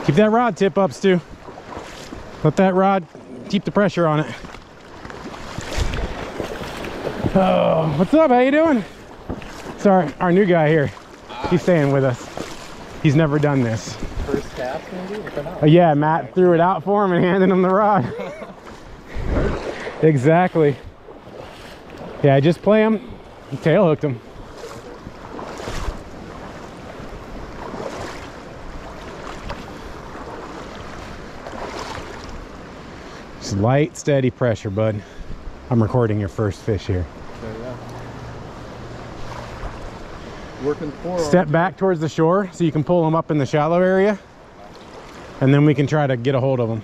Keep that rod tip up, Stu. Let that rod keep the pressure on it. Oh, what's up? How you doing? Sorry, our new guy here. He's staying with us. He's never done this. First cast, maybe? Yeah, Matt threw it out for him and handed him the rod. Exactly. Yeah, just play him. Tail hooked him. Just light, steady pressure, bud. I'm recording your first fish here. Okay, yeah. Working forward. Step back towards the shore so you can pull them up in the shallow area, and then we can try to get a hold of them.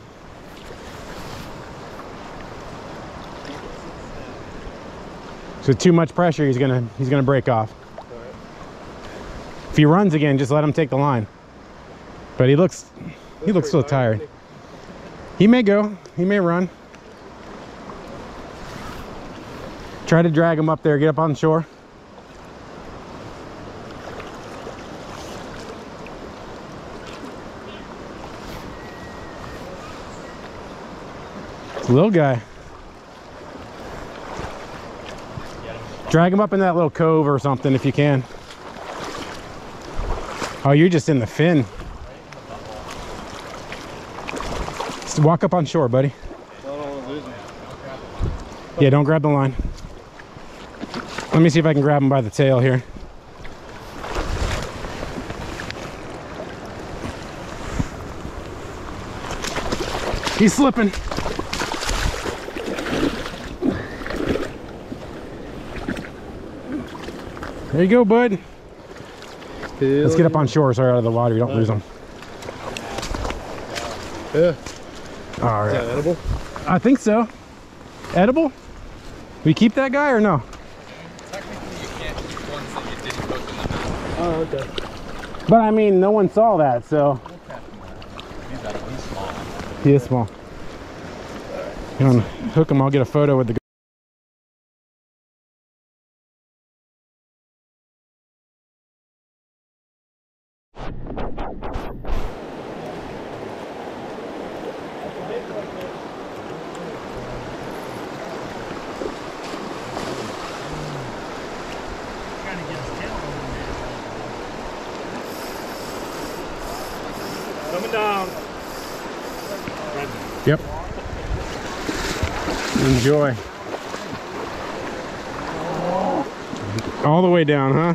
So too much pressure, he's gonna break off. Right. If he runs again, just let him take the line. But he looks so tired. He may go, he may run. Try to drag him up there, get up on shore. It's a little guy. Drag him up in that little cove or something if you can. Oh, you're just in the fin. Just walk up on shore, buddy. Yeah, don't grab the line. Let me see if I can grab him by the tail here. He's slipping. There you go, bud. Let's get up on shore so we're out of the water. You don't lose them. Yeah. All right. Is that edible? I think so. Edible? We keep that guy or no? Technically, you can't keep ones that you didn't cook in the mouth. Oh, okay. But I mean, no one saw that, so. He's got to be small. He is small. You want to hook him? I'll get a photo with the. Coming down. Yep. Enjoy. All the way down, huh?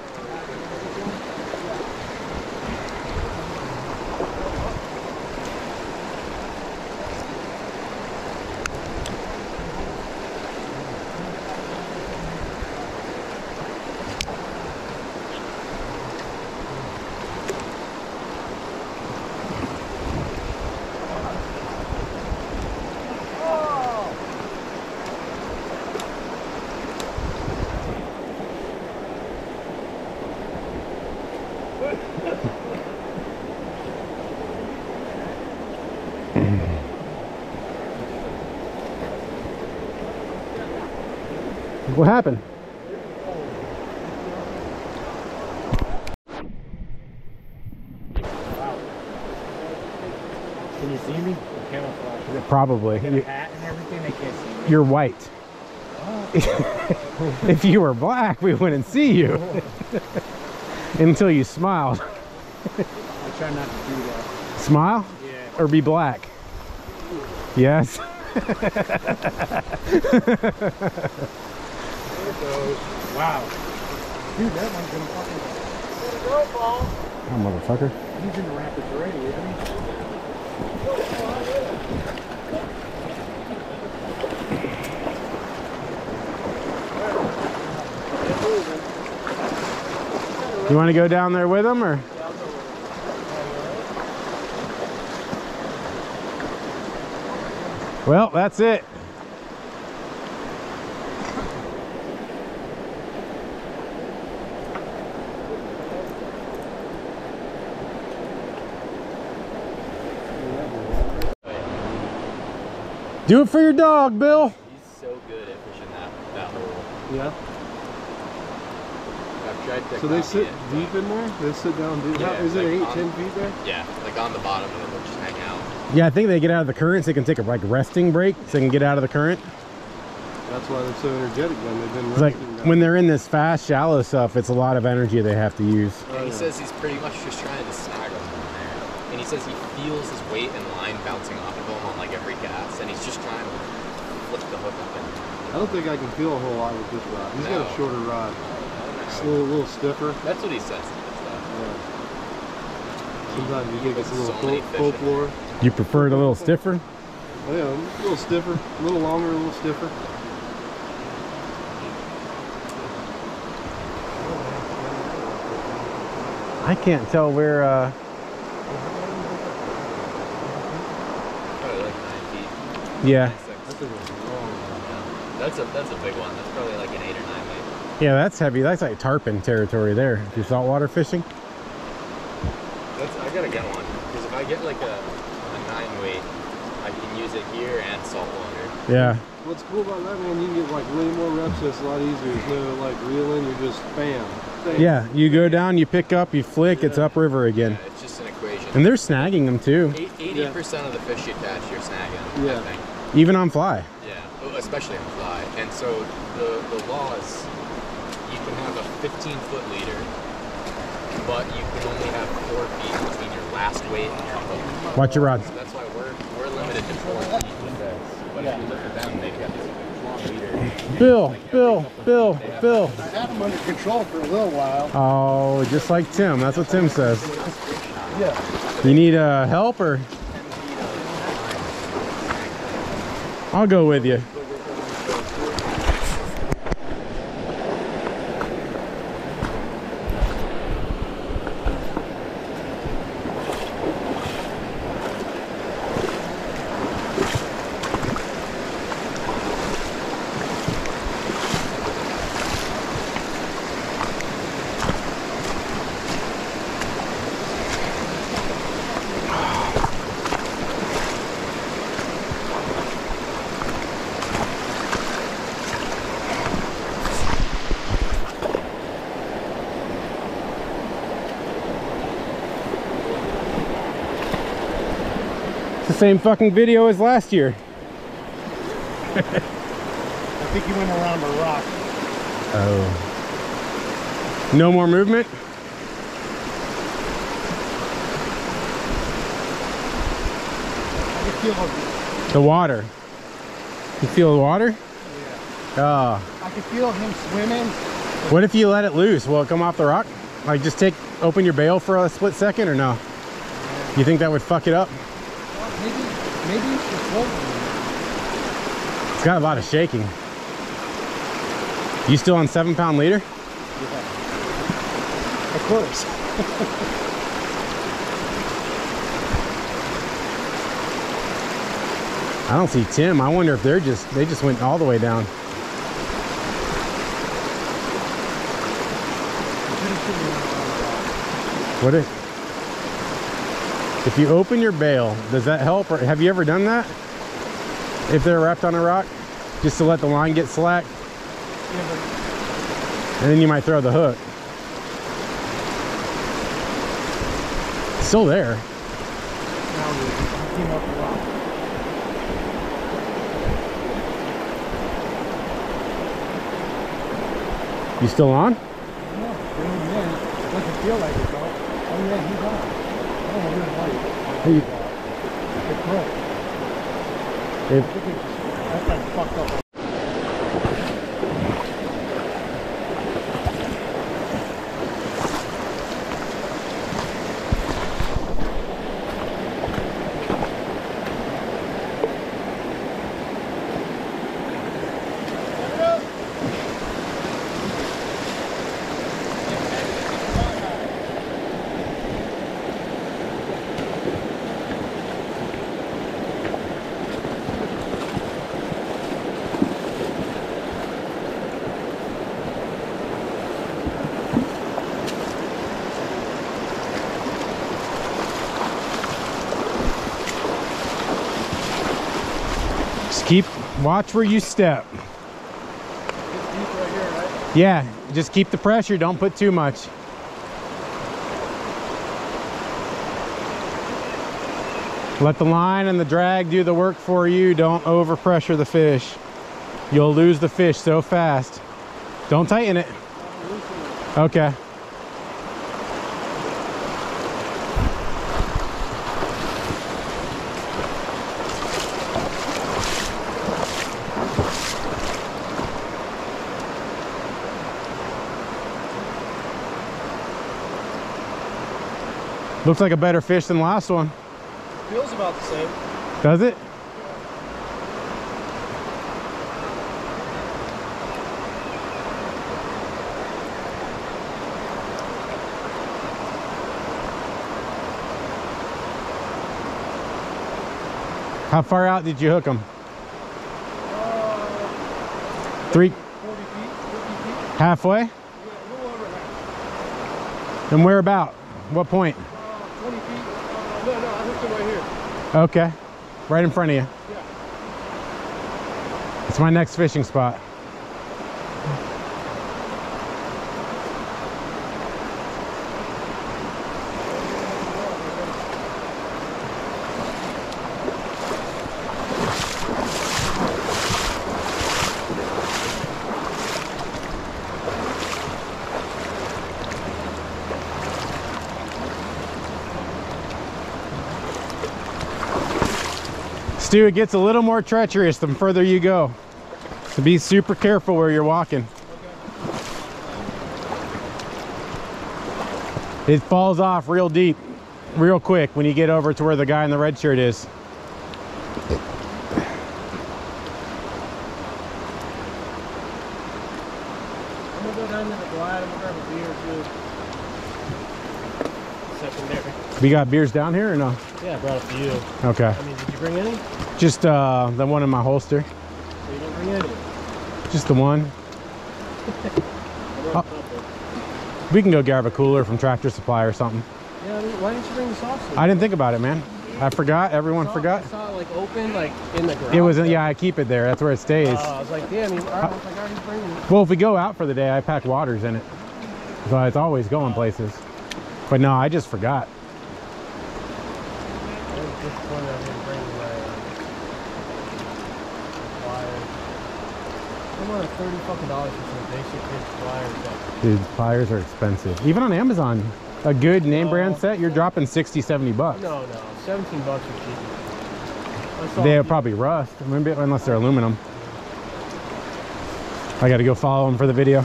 What happened? Can you see me? Camouflage. Probably. Hat and everything, they can't see me. You're white. If you were black, we wouldn't see you. Until you smiled. I try not to do that. Smile? Yeah. Or be black? Yes. There it goes. Wow. Dude, that one's gonna fucking go ball. Oh, motherfucker. He's in the rapids already, isn't he? You want to go down there with him, or? Well, that's it. Do it for your dog, Bill. He's so good at fishing that hole. Yeah. Got So they sit deep in there? They sit down deep? Yeah, Is it like 8-10 feet there? Yeah, like on the bottom and then they'll just hang out. Yeah, I think they get out of the current so they can take a like resting break so they can get out of the current. That's why they're so energetic then. They've been It's like resting down when they're in this fast, shallow stuff, it's a lot of energy they have to use. Yeah, he says he's pretty much just trying to snag them in there. And he says he feels his weight and line bouncing off of him on like every cast, and he's just trying to flip the hook up in. I don't think I can feel a whole lot with this rod. He's got a shorter rod. It's a little stiffer. That's what he says. Yeah. Sometimes you think it's a little folklore. You prefer it a little stiffer? Oh yeah, a little stiffer, a little longer, a little stiffer. I can't tell where, Probably like 9 feet. yeah. 9, 6. That's a big one. That's probably like an 8 or 9 weight. Yeah, that's heavy. That's like tarpon territory there. If you're saltwater fishing. I gotta get one. Because if I get like a 9 weight, I can use it here and saltwater. Yeah. What's cool about that, man, you can get like way more reps. It's a lot easier. There's no like reeling. You're just bam. Yeah, you go down, you pick up, you flick, it's upriver again. Yeah, it's just an equation. And they're snagging them too. 80% of the fish you catch, you're snagging. Yeah. I think. Even on fly. Yeah, especially on fly. And so the law is you can have a 15-foot leader, but you can only have 4 feet between your last weight and your hook. Watch your rods. So that's why we're limited to 4 feet with this. But if you look at them, they've got this long leader. Bill. I had them under control for a little while. Oh, just like Tim. That's what Tim says. Yeah. You need help or? I'll go with you. Same fucking video as last year. I think you went around the rock. Oh. No more movement? I can feel The water. You feel the water? Yeah. Oh. I can feel him swimming. What if you let it loose? Will it come off the rock? Like just open your bail for a split second or no? You think that would fuck it up? Maybe you should float. It's got a lot of shaking. You still on 7-pound leader? Yeah. Of course. I don't see Tim. I wonder if they just went all the way down. What if you open your bail, does that help? Or have you ever done that? If they're wrapped on a rock, just to let the line get slack, and then you might throw the hook. It's still there. You still on? No, doesn't feel like it though. Oh yeah, he's on. Oh, really light. It's broke. I think that's like fucked up. Watch where you step. It's deep right here, right? Yeah, just keep the pressure. Don't put too much. Let the line and the drag do the work for you. Don't overpressure the fish. You'll lose the fish so fast. Don't tighten it. Okay. Looks like a better fish than the last one. Feels about the same. Does it? How far out did you hook them? 40 feet, 50 feet. Halfway? Yeah, a little over half. And where about? What point? 20 feet. No, I hooked it right here. Okay. Right in front of you. Yeah. It's my next fishing spot. Stu, it gets a little more treacherous the further you go. So be super careful where you're walking. It falls off real deep, real quick when you get over to where the guy in the red shirt is. I'm gonna go down to the glide and grab a beer too. Secondary. We got beers down here or no? Yeah, I brought a few. Okay. I mean, did you bring any? Just the one in my holster. So you didn't bring any? Just the one. I brought a couple. We can go grab a cooler from Tractor Supply or something. Yeah, I mean, why didn't you bring the sauce? I didn't think about it, man. I forgot. Everyone forgot. I saw it like open, like in the garage. It was, yeah, I keep it there. That's where it stays. I was like, damn, I was like, are you bringing it? Well, if we go out for the day, I pack waters in it. So it's always going places. But no, I just forgot. I was disappointed I didn't bring my pliers. I wanted $30 fucking for some basic bitch pliers. Dude, pliers are expensive. Even on Amazon, a good name brand set, you're dropping 60, 70 bucks. No, $17 are cheap. They'll probably rust, maybe, unless they're aluminum. I gotta go follow them for the video.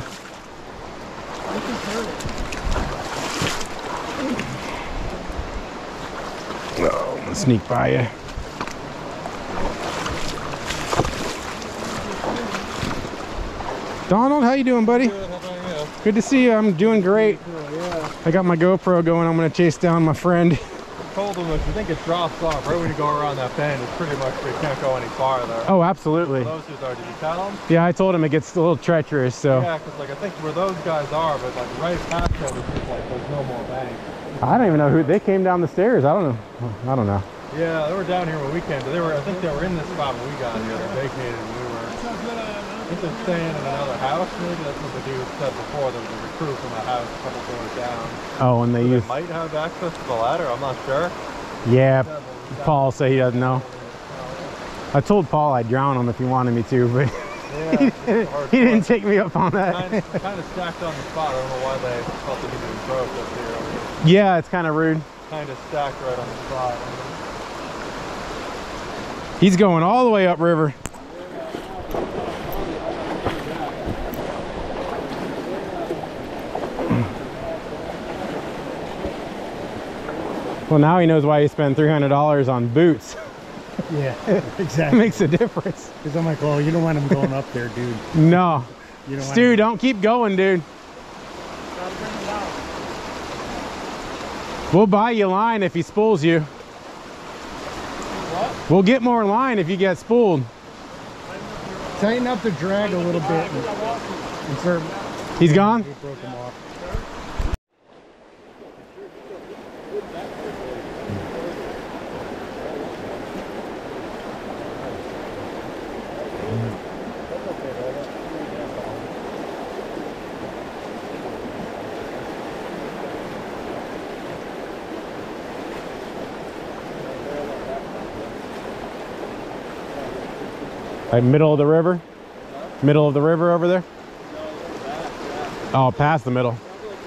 Oh, I'm gonna sneak by you. Donald, how you doing, buddy? Good, how about you? Good to see you. I'm doing great. Yeah. I got my GoPro going. I'm gonna chase down my friend. I told them if you think it drops off right when you go around that bend, it's pretty much we can't go any farther. Oh, absolutely. Those dudes are, did you tell them? Yeah, I told him it gets a little treacherous, so. Yeah, because like I think where those guys are, but like right past them, it's just like there's no more bank. I don't even know who they came down the stairs. I don't know. I don't know. Yeah, they were down here when we came. They were, I think they were in this spot when we got here. They vacated when we were. I think they're staying in another house. Maybe that's what the dude said before. There was a recruit from the house a couple doors down. Oh, and they So use. they might have access to the ladder. I'm not sure. Yeah, Paul said he doesn't know. I told Paul I'd drown him if he wanted me to, but Yeah, he didn't take me up on that. Kind of stacked on the spot. I don't know why they felt they needed to broke up here. Yeah, it's kind of rude. Kind of stacked right on the spot. He's going all the way upriver. Well, now he knows why he spent $300 on boots. Yeah, It exactly. makes a difference. Because I'm like, oh, you don't want him going up there, dude. No. You don't want Stu, him- don't keep going, dude. We'll buy you line if he spools you. What? We'll get more line if you get spooled. Tighten up the drag a little bit. Insert. He's gone? We broke him off. Like middle of the river? Middle of the river over there? Oh, past the middle.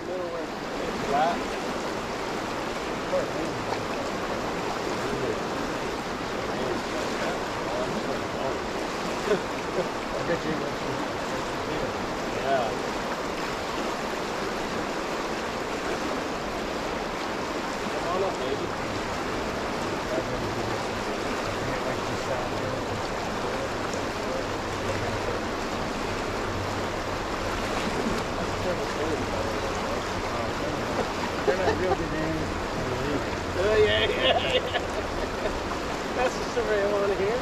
That's the story I want to hear.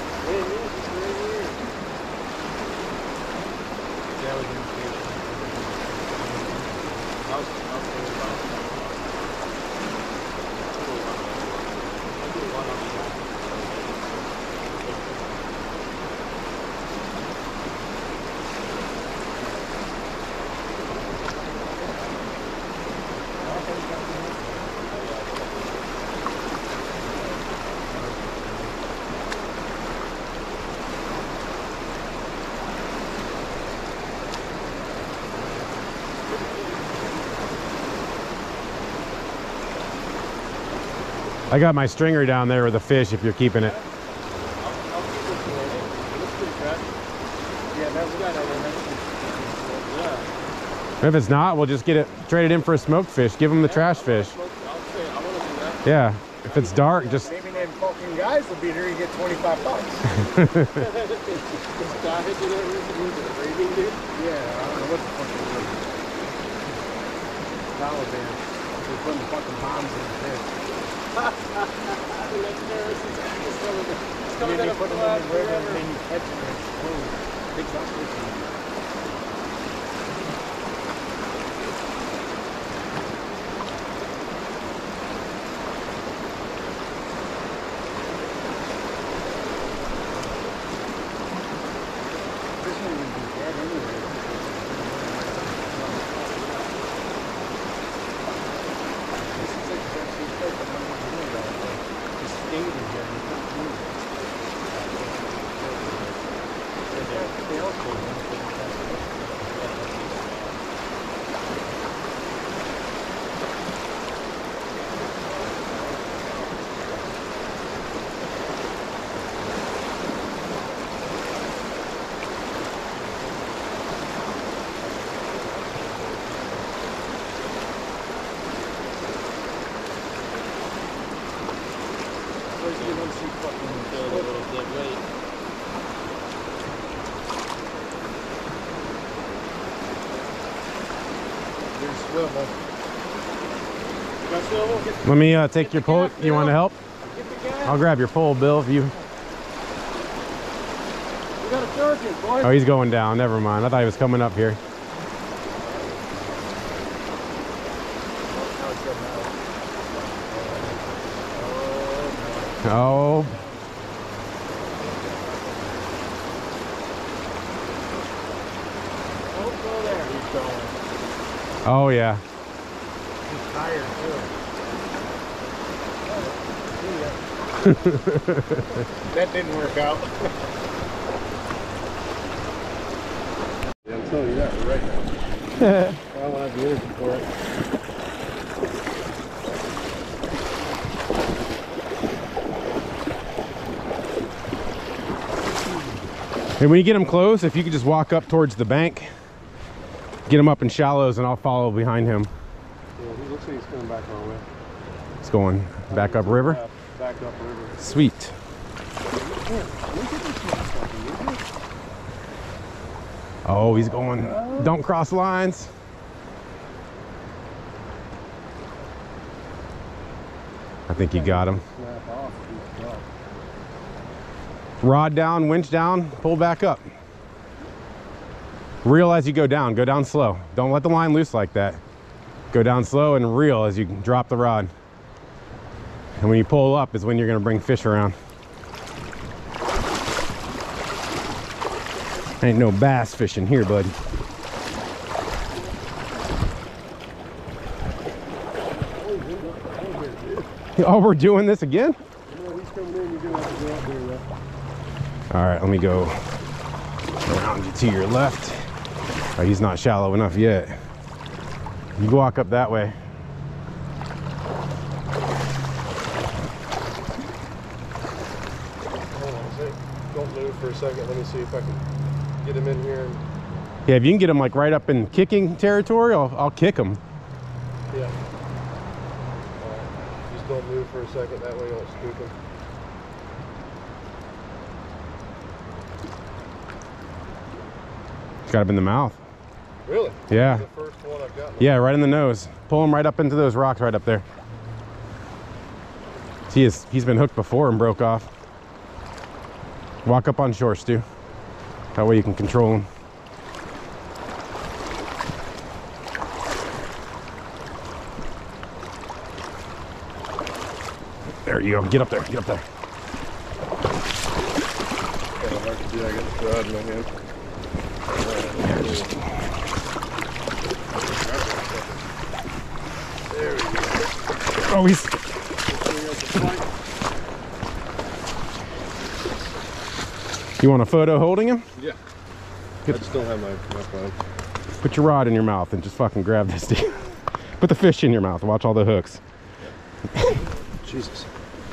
I got my stringer down there with the fish if you're keeping it. I'll keep it for you. Looks pretty fresh. Yeah, that's good. Yeah. If it's not, we'll just get it, trade it in for a smoked fish. Give them the trash fish. I want to do that. Yeah, if it's dark, just... Maybe them fucking guys will be here, you get 25 bucks. Yeah, I don't know what the fuck it is. Taliban. They're putting fucking bombs in the fish. It's coming in a put them in the river and then you catch them and explode. Big buck fishing. Let me take your pole. You want to help? I'll grab your pole, Bill, if you... We got a surgeon, boy. Oh, he's going down. Never mind. I thought he was coming up here. Oh. Don't go there. He's going. Oh, yeah. He's tired, too. That didn't work out. Yeah, I'm telling you that right now. I don't have the energy for it. And when you get him close, if you could just walk up towards the bank, get him up in shallows, and I'll follow behind him. Yeah, he looks like he's coming back our way. It's going back up river. Back up river. Sweet. Oh, he's going. Don't cross lines. I think you got him. Rod down, winch down, pull back up. Reel as you go down slow. Don't let the line loose like that. Go down slow and reel as you drop the rod. And when you pull up is when you're gonna bring fish around. Ain't no bass fishing here, bud. Oh, we're doing this again? You know, he's coming in, you're gonna have to go out there, All right, let me go around you to your left. Oh, he's not shallow enough yet. You walk up that way. Hold on a sec. Don't move for a second. Let me see if I can get him in here. Yeah, if you can get him like right up in kicking territory, I'll kick him. Yeah. All right. Just don't move for a second. That way you won't spook him. Got him in the mouth. Really? Yeah. The first one I've gotten. Yeah, right in the nose. Pull him right up into those rocks right up there. He's been hooked before and broke off. Walk up on shore, Stu. That way you can control him. There you go. Get up there. Get up there. Kind of hard to do. I got the rod in my hand. Yeah, just... There we go. Oh, he's... You want a photo holding him? Yeah. Good. I just don't have my phone. Put your rod in your mouth and just fucking grab this dude. Put the fish in your mouth. Watch all the hooks. Jesus.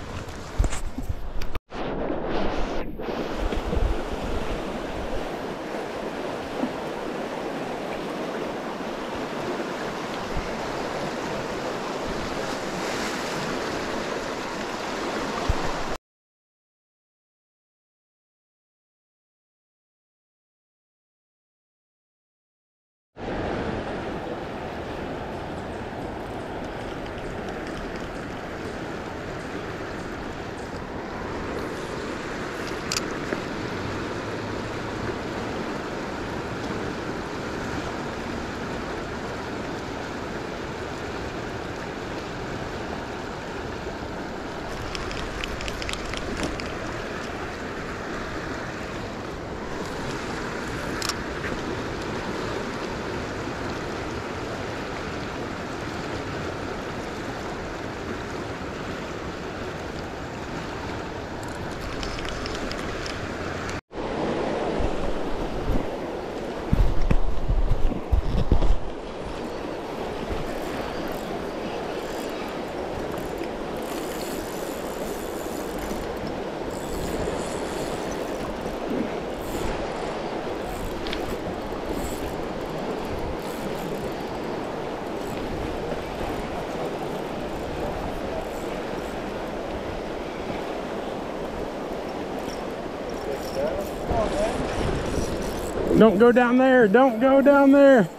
Don't go down there. Don't go down there.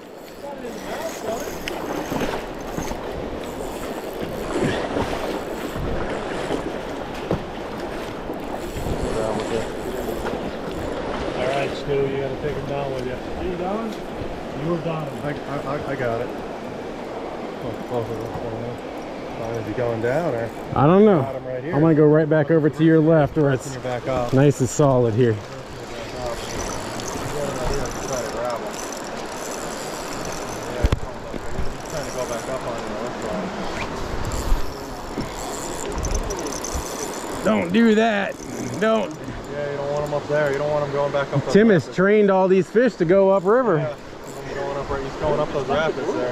Alright, Stu, you gotta take him down with you. Are you down? You were down. I got it. Is he going down or? I don't know. Got him right here. I'm gonna go right back over to your left where it's You're back up. nice and solid here. Don't do that. Don't. Yeah, you don't want him up there. You don't want him going back up. Tim has trained all these fish to go upriver. Yeah, he's going up those rapids there.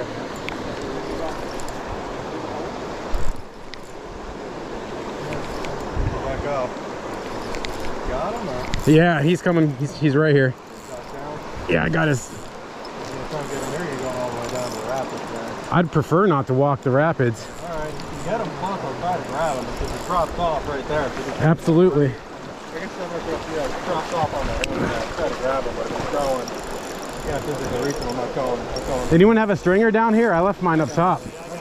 Go back up. Got him or? Yeah, he's coming. He's right here. Yeah, I got his. You're trying to get him there, you're going all the way down to the rapids there. I'd prefer not to walk the rapids. Alright, you can get him close, I'll try to grab him because it drops off right there. So Absolutely. I guess it drops off on that one. Try to grab him, but if it's going, you can't physically reach him. I'm not going. Anyone have a stringer down here? I left mine up top.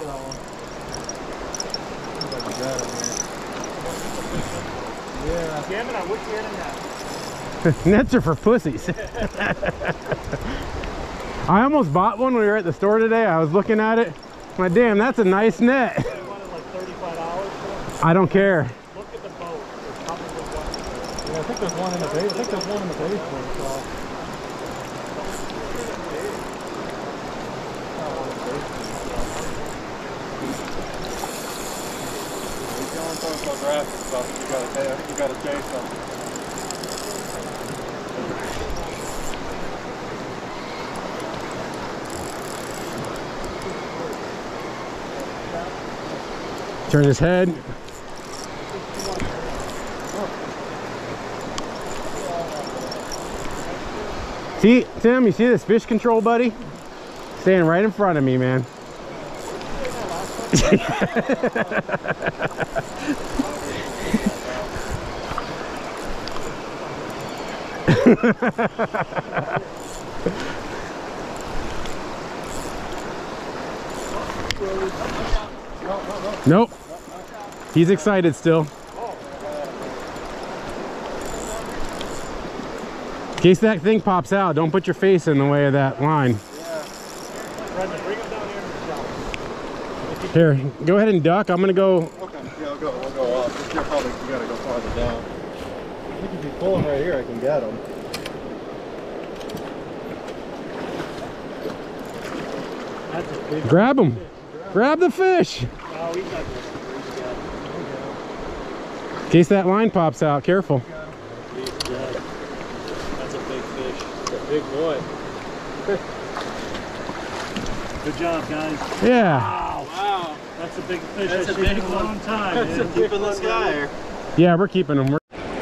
Yeah. Damn it, I wish you had that. Nets are for pussies. I almost bought one when we were at the store today. I was looking at it. I'm like, damn, that's a nice net. They wanted like $35 for it. I don't care. Look at the boat. There's probably one. Yeah, I think there's one in the basement. I think there's one in the basement. So. He's going towards those rapids, so I think you gotta chase them. Turn his head. See, Tim, you see this fish control buddy? Standing right in front of me, man. Nope. He's excited still. In case that thing pops out, don't put your face in the way of that line. Here, go ahead and duck. I'm gonna go. Okay, yeah, I'll go up. You're probably, you gotta go farther down. I think if you pull him right here, I can get him. That's a big Grab him. Grab the fish. Oh, he's not good. In case that line pops out, careful. He's dead. That's a big fish. It's a big boy. Good job, guys. Yeah. Wow. Wow. That's a big fish. That's I've seen in a long time. That's a Keeping this guy. Yeah, we're keeping him.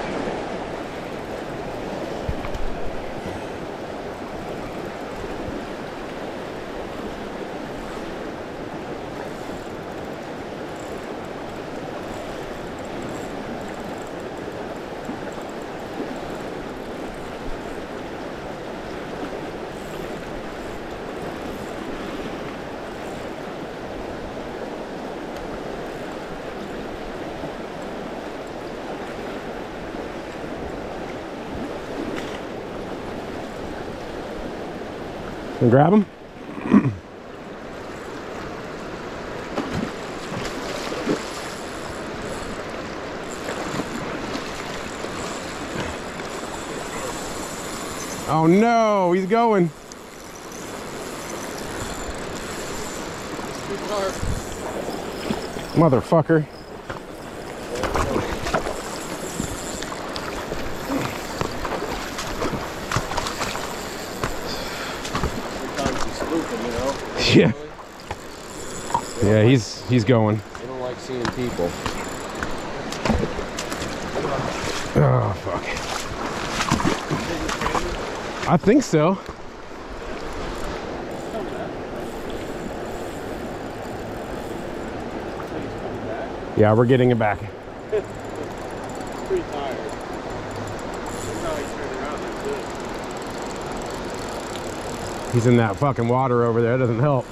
And grab him. Oh no, he's going. Motherfucker. Yeah. Yeah, he's going. They don't like seeing people. Oh fuck. I think so. Yeah, we're getting it back. Pretty tired. No, he turned around like this. He's in that fucking water over there. It doesn't help.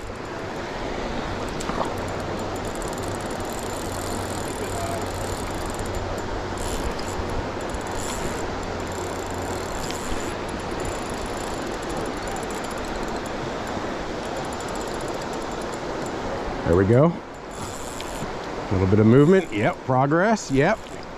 There we go. A little bit of movement. Yep. Progress. Yep.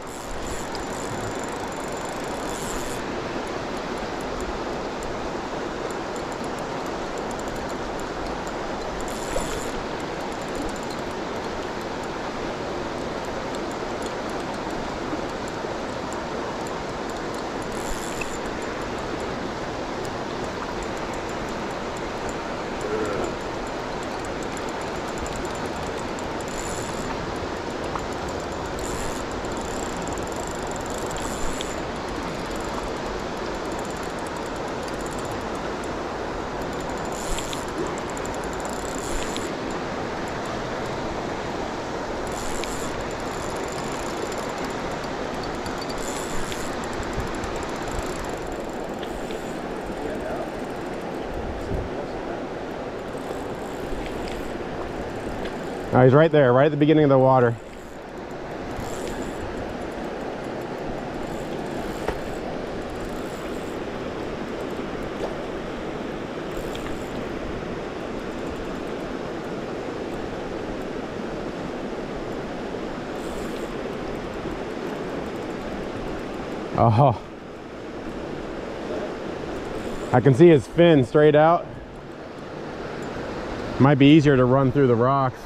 Oh, he's right there, right at the beginning of the water. Oh, I can see his fin straight out. Might be easier to run through the rocks.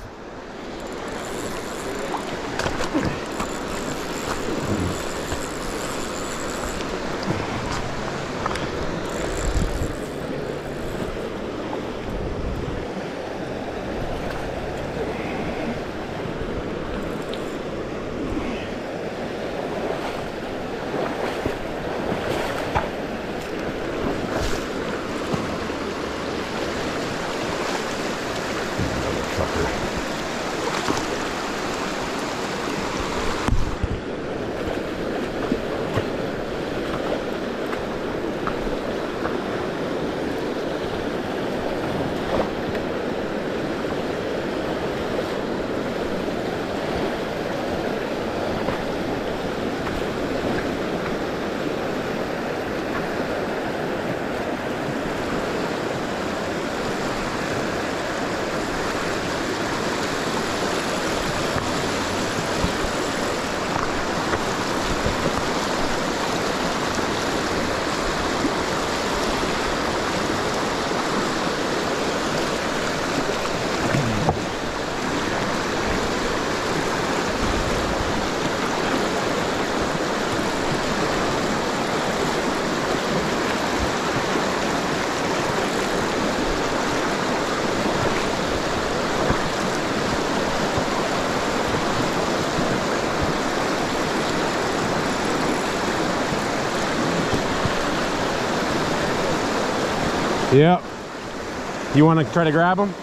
Yep. You want to try to grab them?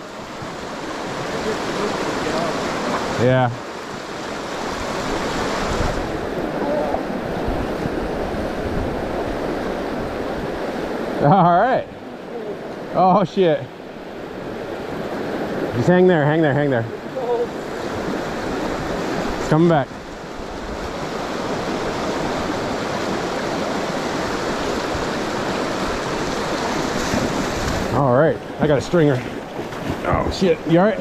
Yeah. All right. Oh shit. Just hang there, hang there, hang there. It's coming back. All right, I got a stringer. Oh shit, you all right?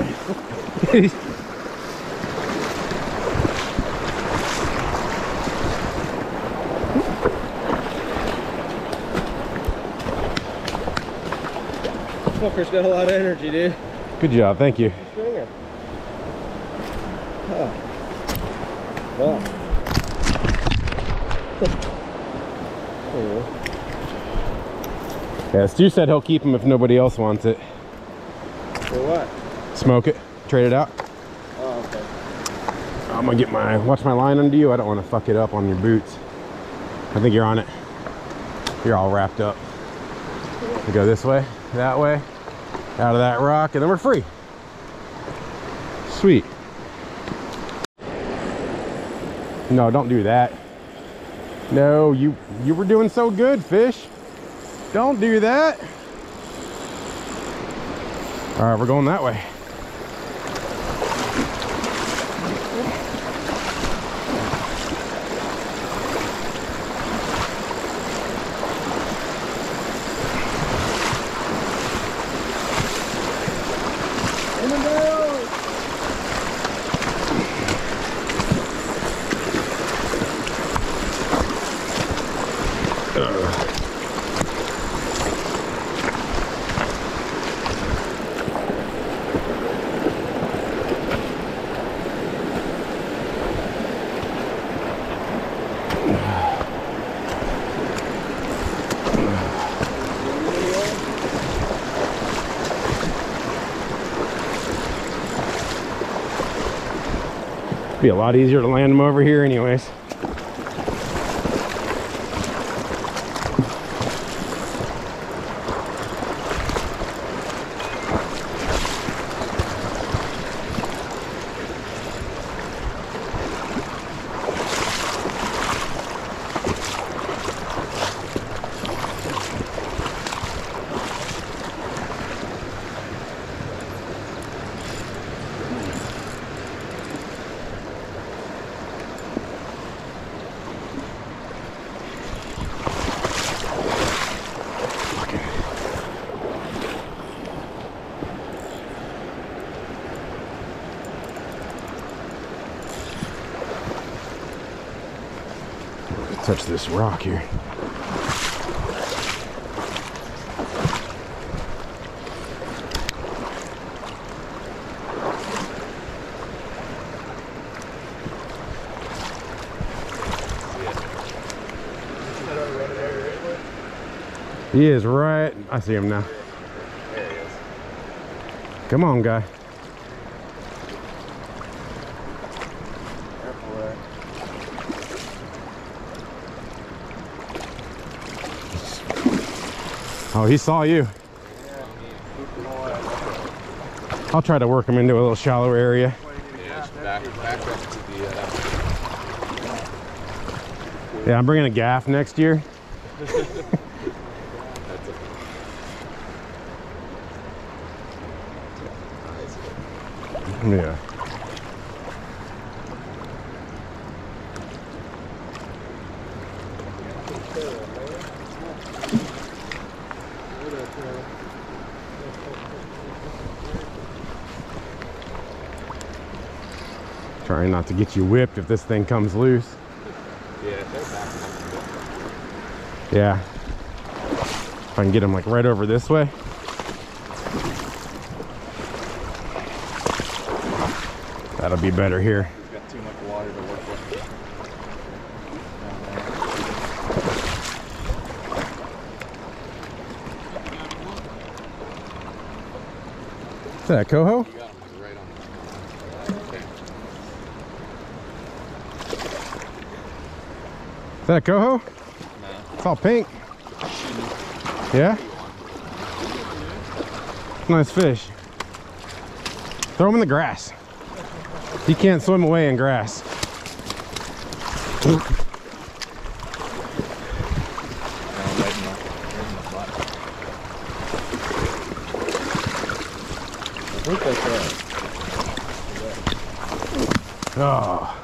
Fucker's got a lot of energy, dude. Good job, thank you. Stringer. Oh. Wow. Yeah, Stu said he'll keep them if nobody else wants it. For what? Smoke it, trade it out. Oh, okay. I'm gonna get watch my line under you. I don't want to fuck it up on your boots. I think you're on it. You're all wrapped up. We go this way, that way, out of that rock, and then we're free. Sweet. No, don't do that. No, you were doing so good, fish. Don't do that. All right, we're going that way. Be a lot easier to land them over here anyways. Touch this rock here. He is right. I see him now. There he is. Come on, guy. Oh, he saw you. I'll try to work him into a little shallower area. Yeah, just back up to the Yeah, I'm bringing a gaff next year. Yeah. Trying not to get you whipped if this thing comes loose. Yeah, they're back. Yeah. If I can get him like right over this way. That'll be better here. He's got too much water to work with. Is that a coho? You got him. He's right on the... Okay. Is that a coho? No. It's all pink. Yeah? Nice fish. Throw him in the grass. He can't swim away in grass. Oh.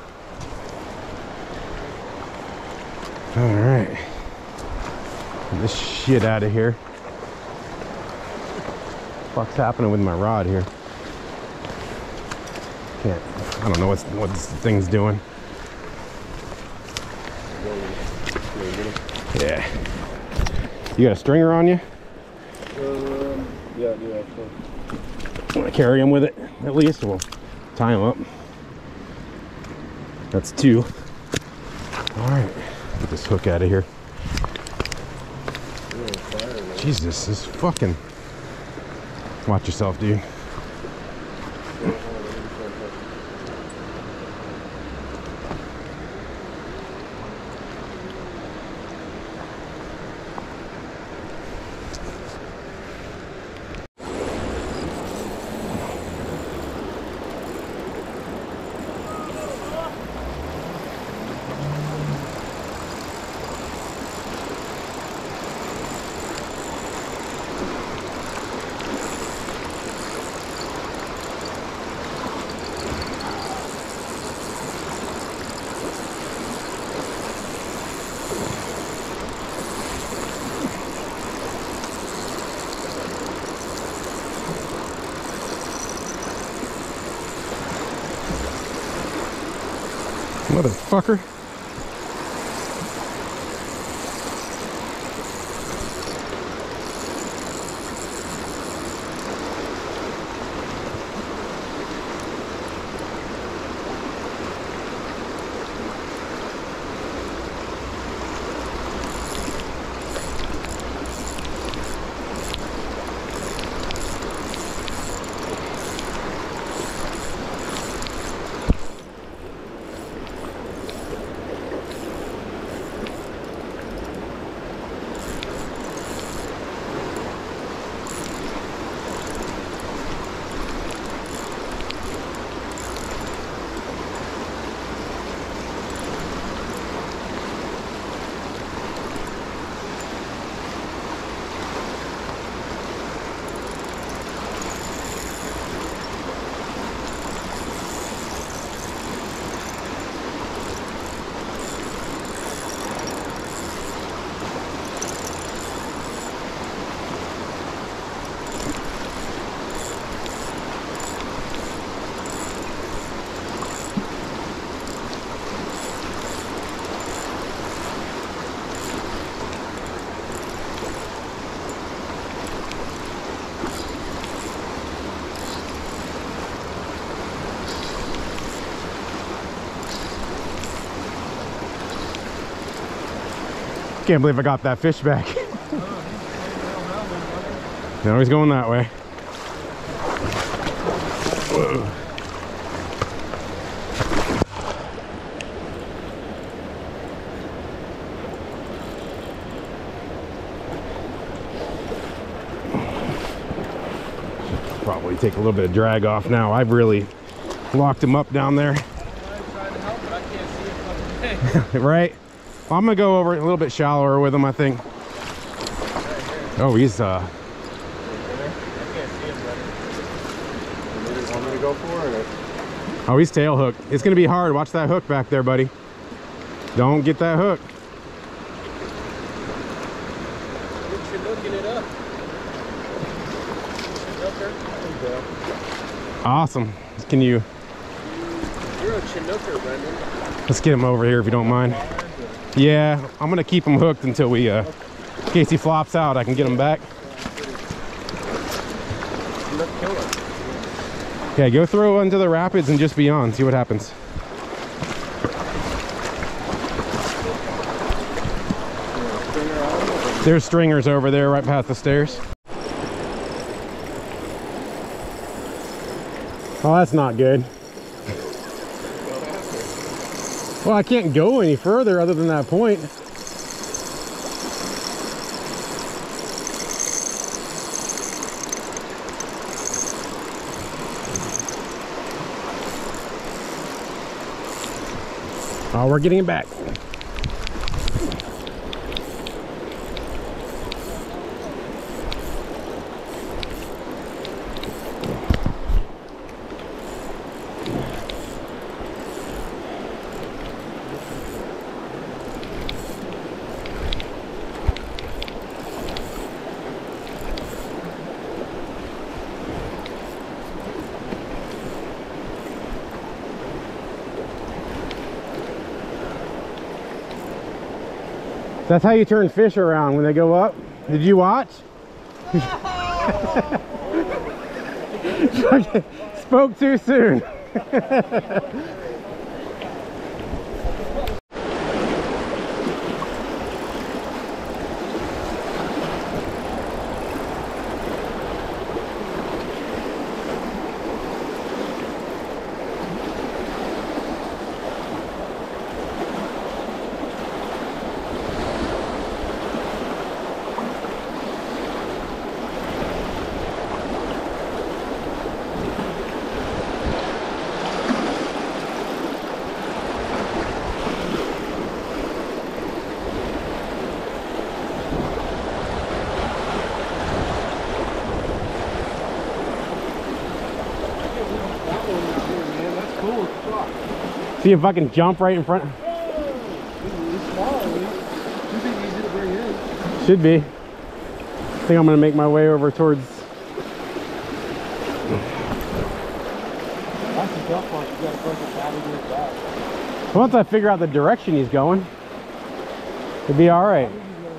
All right. Get this shit out of here. What's happening with my rod here? Can't. I don't know what this thing's doing. Yeah. You got a stringer on you? Yeah. Want to carry him with it at least? We'll tie him up. That's 2. All right. Get this hook out of here. Jesus, this fucking. Watch yourself, dude. Motherfucker. Can't believe I got that fish back. Now he's going that way. Whoa. Probably take a little bit of drag off now. I've really locked him up down there. Right? Well, I'm gonna go over a little bit shallower with him, I think. Oh, he's I can't see him better. You want me to go for it? Oh, he's tail hooked. It's gonna be hard. Watch that hook back there, buddy. Don't get that hook. You're looking it up. Awesome. Can you? You're a Chinooker, Brendan. Let's get him over here if you don't mind. Yeah, I'm gonna keep him hooked until we, in case he flops out, I can get him back. Okay, go throw into the rapids and just beyond. See what happens. There's stringers over there right past the stairs. Oh, that's not good. Well, I can't go any further other than that point. Oh, we're getting it back. That's how you turn fish around when they go up. Did you watch? Spoke too soon. See if I can jump right in front. Should be. I think I'm gonna make my way over towards. Once I figure out the direction he's going, it'll be all right.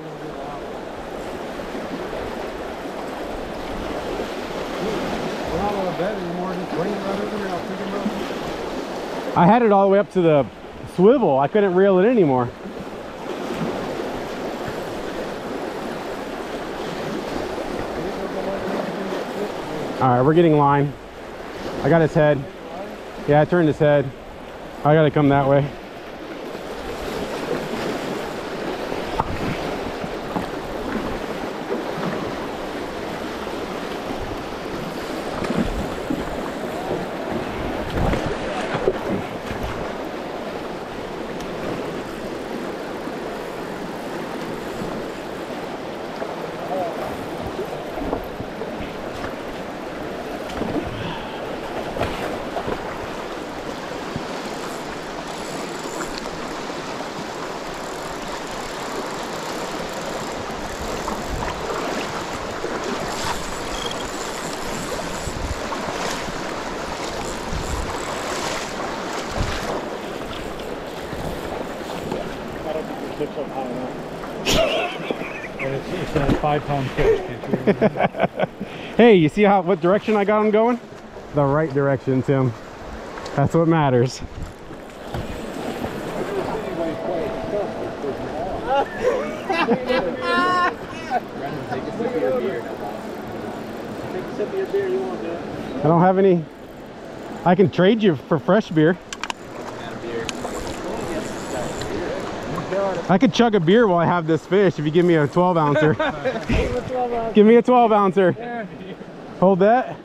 I had it all the way up to the swivel. I couldn't reel it anymore. All right, we're getting line. I got his head. Yeah, I turned his head. I gotta come that way. It's a 5-pound fish. Hey, you see what direction I got him going? The right direction, Tim. That's what matters. I don't have any. I can trade you for fresh beer. I could chug a beer while I have this fish if you give me a 12-ouncer. Give me a 12-ouncer. Hold that.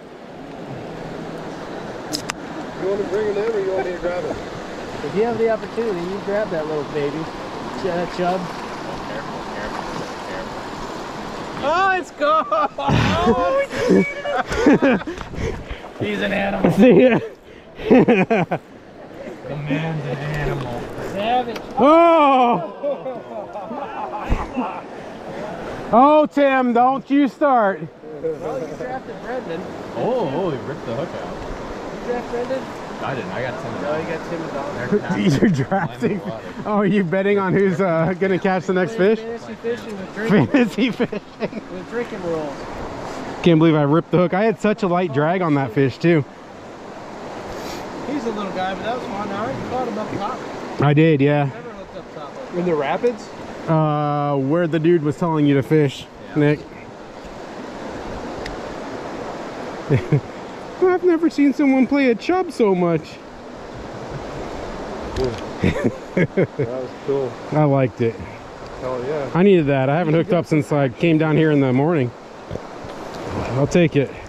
You want to bring it in or you want me to grab it? If you have the opportunity, you grab that little baby. Chub. Oh, it's gone! Oh, he's an animal. See ya. The man's an animal. Savage. Oh! Oh, Tim, don't you start. Well, you drafted Brendan. Oh, he ripped the hook out. You draft Brendan? I didn't. I got Tim. No, you got Tim and Don. You're drafting. Oh, are you betting on who's gonna catch the next fish? Fantasy fishing with drinking. Fantasy fishing. With drinking rules. Can't believe I ripped the hook. I had such a light drag on that fish too. He's a little guy, but that was fun. I already caught him up top. I did, yeah. Never looked up top like that. In the rapids? Where the dude was telling you to fish, yeah. Nick. I've never seen someone play a chub so much. That was cool. I liked it. Hell yeah. I needed that. I haven't hooked up since I came down here in the morning. I'll take it.